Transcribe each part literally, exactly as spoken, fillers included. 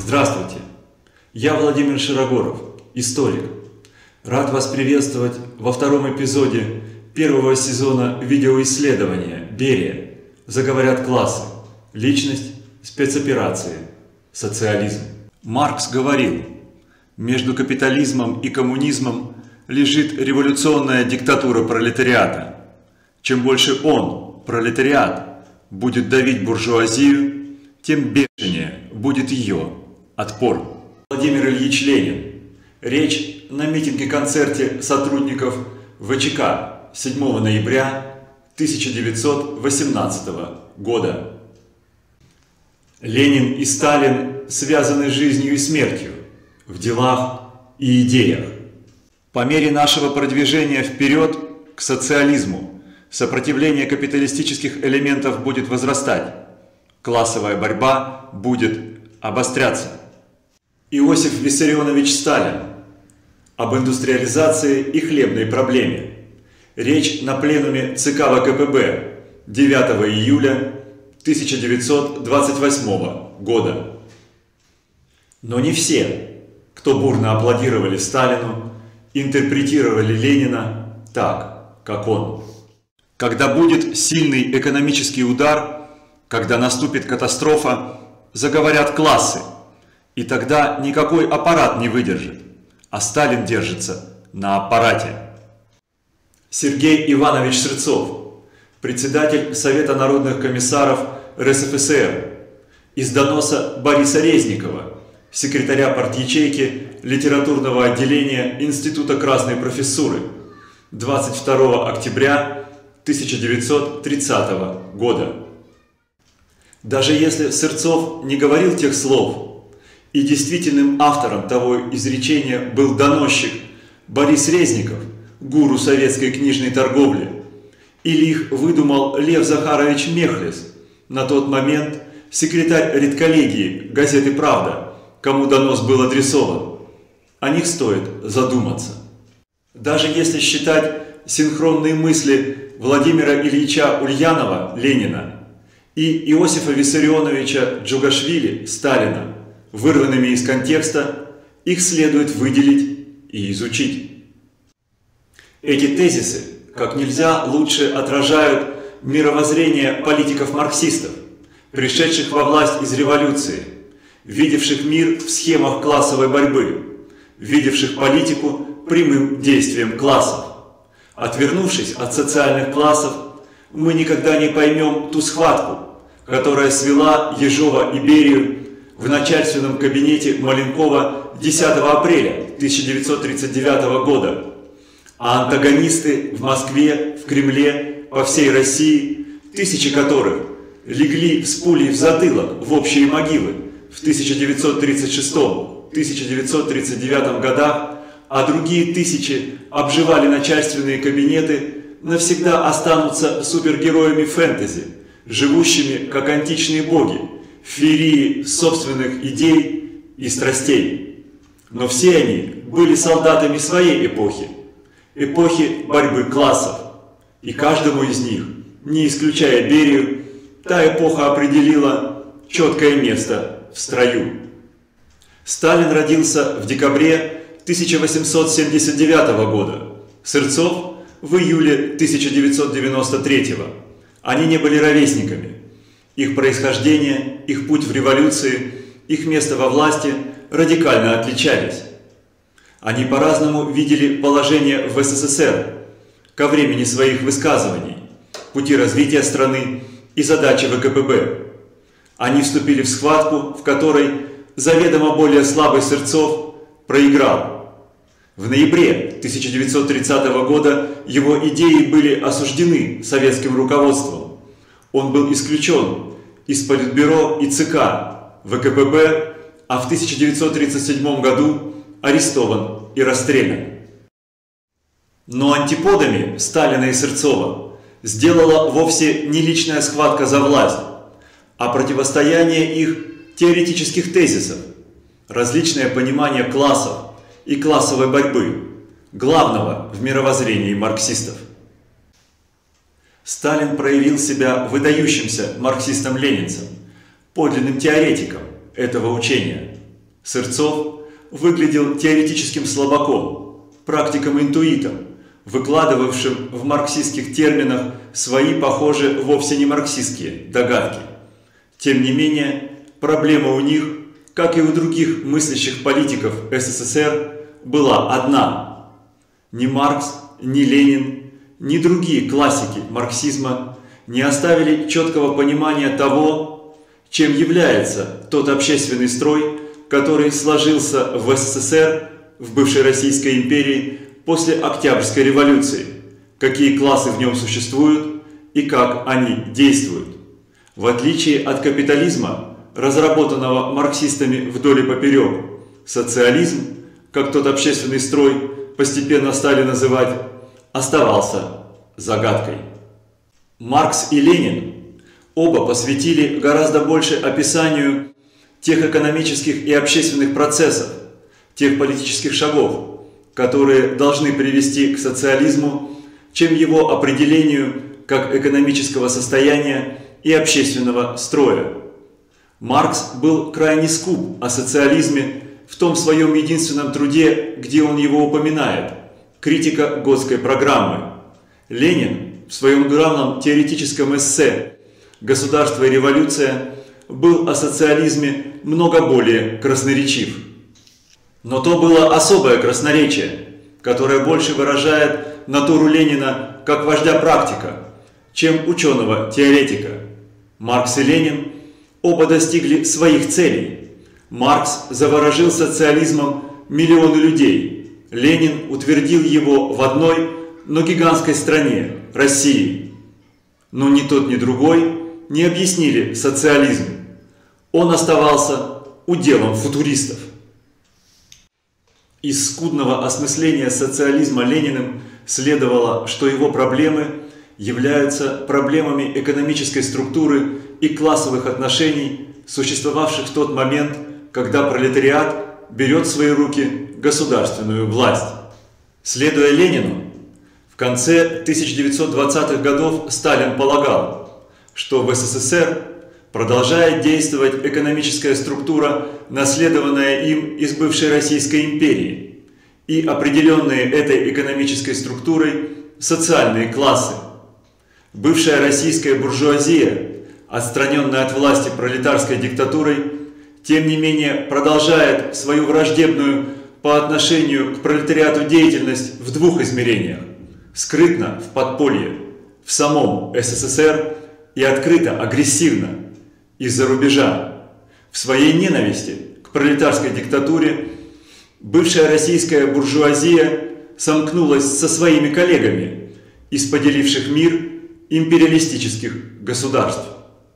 Здравствуйте! Я Владимир Широгоров, историк. Рад вас приветствовать во втором эпизоде первого сезона видеоисследования «Берия. Заговорят классы. Личность, спецоперации, социализм». Маркс говорил: между капитализмом и коммунизмом лежит революционная диктатура пролетариата. Чем больше он, пролетариат, будет давить буржуазию, тем бешенее будет ее отпор. Владимир Ильич Ленин. Речь на митинге-концерте сотрудников ВЧК седьмого ноября тысяча девятьсот восемнадцатого года. Ленин и Сталин связаны жизнью и смертью, в делах и идеях. По мере нашего продвижения вперед к социализму сопротивление капиталистических элементов будет возрастать, классовая борьба будет обостряться. Иосиф Виссарионович Сталин. Об индустриализации и хлебной проблеме. Речь на пленуме ЦК ВКПБ девятого июля тысяча девятьсот двадцать восьмого года. Но не все, кто бурно аплодировали Сталину, интерпретировали Ленина так, как он. Когда будет сильный экономический удар, когда наступит катастрофа, заговорят классы, и тогда никакой аппарат не выдержит, а Сталин держится на аппарате. Сергей Иванович Сырцов, председатель Совета народных комиссаров РСФСР, из доноса Бориса Резникова, секретаря партячейки литературного отделения Института Красной Профессуры, двадцать второго октября тысяча девятьсот тридцатого года. Даже если Сырцов не говорил тех слов, и действительным автором того изречения был доносчик Борис Резников, гуру советской книжной торговли, или их выдумал Лев Захарович Мехлис, на тот момент секретарь редколлегии газеты «Правда», кому донос был адресован, о них стоит задуматься. Даже если считать синхронные мысли Владимира Ильича Ульянова, Ленина, и Иосифа Виссарионовича Джугашвили, Сталина, вырванными из контекста, их следует выделить и изучить. Эти тезисы как нельзя лучше отражают мировоззрение политиков-марксистов, пришедших во власть из революции, видевших мир в схемах классовой борьбы, видевших политику прямым действием классов. Отвернувшись от социальных классов, мы никогда не поймем ту схватку, которая свела Ежова и Берию в начальственном кабинете Маленкова десятого апреля тысяча девятьсот тридцать девятого года, а антагонисты в Москве, в Кремле, по всей России, тысячи которых легли с пулей в затылок в общие могилы в тысяча девятьсот тридцать шестом — тысяча девятьсот тридцать девятом годах, а другие тысячи обживали начальственные кабинеты, навсегда останутся супергероями фэнтези, живущими как античные боги, в феерии собственных идей и страстей. Но все они были солдатами своей эпохи, эпохи борьбы классов, и каждому из них, не исключая Берию, та эпоха определила четкое место в строю. Сталин родился в декабре тысяча восемьсот семьдесят девятого года, Сырцов в июле тысяча девятьсот девяносто третьего. Они не были ровесниками. Их происхождение, их путь в революции, их место во власти радикально отличались. Они по-разному видели положение в СССР ко времени своих высказываний, пути развития страны и задачи ВКПБ. Они вступили в схватку, в которой заведомо более слабый Сырцов проиграл. В ноябре тысяча девятьсот тридцатого года его идеи были осуждены советским руководством. Он был исключен из Политбюро и ЦК ВКПБ, а в тысяча девятьсот тридцать седьмом году арестован и расстрелян. Но антиподами Сталина и Сырцова сделала вовсе не личная схватка за власть, а противостояние их теоретических тезисов, различное понимание классов и классовой борьбы, главного в мировоззрении марксистов. Сталин проявил себя выдающимся марксистом-ленинцем, подлинным теоретиком этого учения. Сырцов выглядел теоретическим слабаком, практиком-интуитом, выкладывавшим в марксистских терминах свои, похоже, вовсе не марксистские догадки. Тем не менее, проблема у них, как и у других мыслящих политиков СССР, была одна. Ни Маркс, ни Ленин, ни другие классики марксизма не оставили четкого понимания того, чем является тот общественный строй, который сложился в СССР, в бывшей Российской империи, после Октябрьской революции, какие классы в нем существуют и как они действуют. В отличие от капитализма, разработанного марксистами вдоль и поперек, социализм, как тот общественный строй постепенно стали называть, оставался загадкой. Маркс и Ленин оба посвятили гораздо больше описанию тех экономических и общественных процессов, тех политических шагов, которые должны привести к социализму, чем его определению как экономического состояния и общественного строя. Маркс был крайне скуп о социализме в том своем единственном труде, где он его упоминает – «Критика Готской программы». Ленин в своем главном теоретическом эссе «Государство и революция» был о социализме много более красноречив. Но то было особое красноречие, которое больше выражает натуру Ленина как вождя-практика, чем ученого-теоретика. Маркс и Ленин оба достигли своих целей. Маркс заворожил социализмом миллионы людей. Ленин утвердил его в одной, но гигантской стране – России. Но ни тот, ни другой не объяснили социализм. Он оставался уделом футуристов. Из скудного осмысления социализма Лениным следовало, что его проблемы являются проблемами экономической структуры и классовых отношений, существовавших в тот момент, когда пролетариат берет в свои руки государственную власть. Следуя Ленину, в конце тысяча девятьсот двадцатых годов Сталин полагал, что в СССР продолжает действовать экономическая структура, наследованная им из бывшей Российской империи, и определенные этой экономической структурой социальные классы. Бывшая российская буржуазия, отстраненная от власти пролетарской диктатурой, тем не менее продолжает свою враждебную по отношению к пролетариату деятельность в двух измерениях – скрытно в подполье, в самом СССР и открыто, агрессивно, из-за рубежа. В своей ненависти к пролетарской диктатуре бывшая российская буржуазия сомкнулась со своими коллегами из поделивших мир империалистических государств.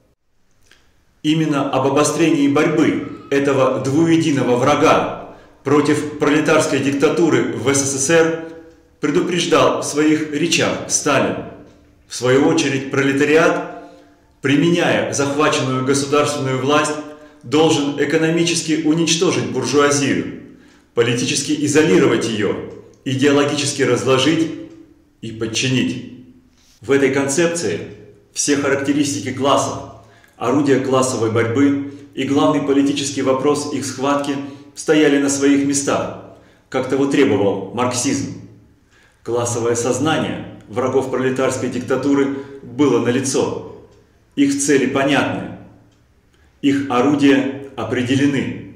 Именно об обострении борьбы этого двуединого врага против пролетарской диктатуры в СССР предупреждал в своих речах Сталин. В свою очередь, пролетариат, применяя захваченную государственную власть, должен экономически уничтожить буржуазию, политически изолировать ее, идеологически разложить и подчинить. В этой концепции все характеристики классов, орудия классовой борьбы и главный политический вопрос их схватки стояли на своих местах, как того требовал марксизм. Классовое сознание врагов пролетарской диктатуры было налицо. Их цели понятны, их орудия определены.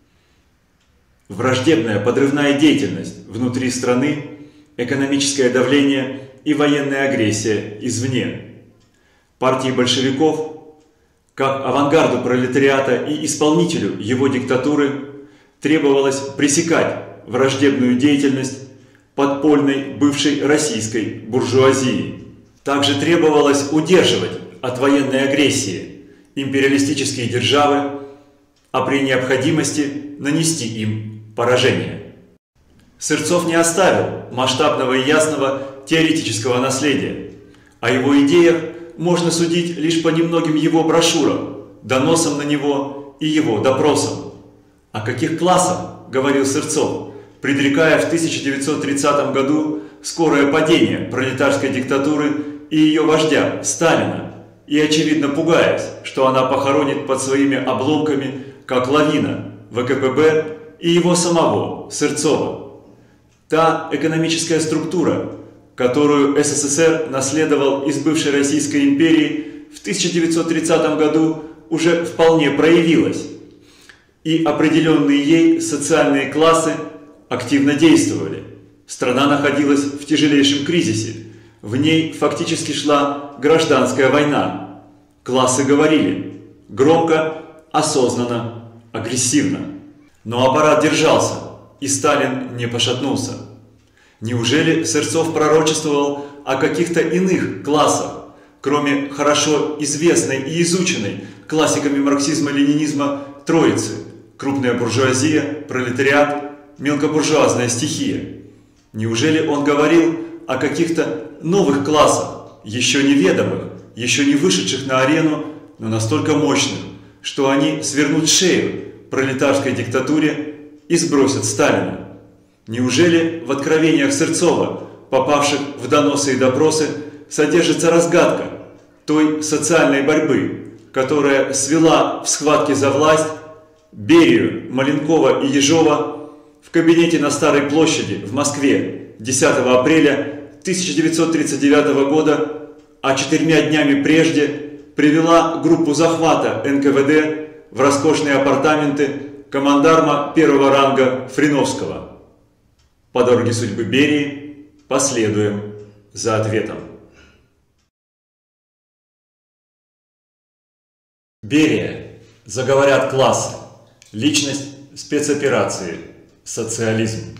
Враждебная подрывная деятельность внутри страны, экономическое давление и военная агрессия извне. Партии большевиков, как авангарду пролетариата и исполнителю его диктатуры, требовалось пресекать враждебную деятельность подпольной бывшей российской буржуазии. Также требовалось удерживать от военной агрессии империалистические державы, а при необходимости нанести им поражение. Сырцов не оставил масштабного и ясного теоретического наследия. О его идеях можно судить лишь по немногим его брошюрам, доносам на него и его допросам. О каких классах, говорил Сырцов, предрекая в тысяча девятьсот тридцатом году скорое падение пролетарской диктатуры и ее вождя Сталина, и очевидно пугаясь, что она похоронит под своими обломками, как лавина, вэ ка пэ бэ и его самого, Сырцова. Та экономическая структура, которую эс эс эс эр наследовал из бывшей Российской империи, в тысяча девятьсот тридцатом году уже вполне проявилась, и определенные ей социальные классы активно действовали. Страна находилась в тяжелейшем кризисе, в ней фактически шла гражданская война. Классы говорили громко, осознанно, агрессивно. Но аппарат держался, и Сталин не пошатнулся. Неужели Сырцов пророчествовал о каких-то иных классах, кроме хорошо известной и изученной классиками марксизма-ленинизма троицы: крупная буржуазия, пролетариат, мелкобуржуазная стихия? Неужели он говорил о каких-то новых классах, еще неведомых, еще не вышедших на арену, но настолько мощных, что они свернут шею пролетарской диктатуре и сбросят Сталина? Неужели в откровениях Сырцова, попавших в доносы и допросы, содержится разгадка той социальной борьбы, которая свела в схватке за власть Берию, Маленкова и Ежова в кабинете на Старой площади в Москве десятого апреля тысяча девятьсот тридцать девятого года, а четырьмя днями прежде привела группу захвата эн ка вэ дэ в роскошные апартаменты командарма первого ранга Фриновского? По дороге судьбы Берии последуем за ответом. Берия. Заговорят классы. Личность спецоперации. Социализм.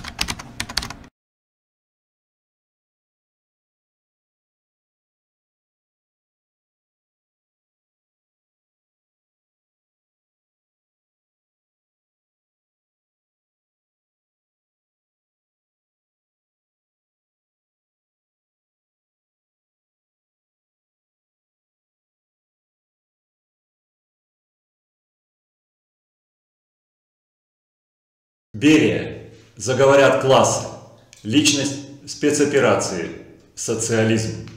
Берия. Заговорят классы. Личность спецоперации. Социализм.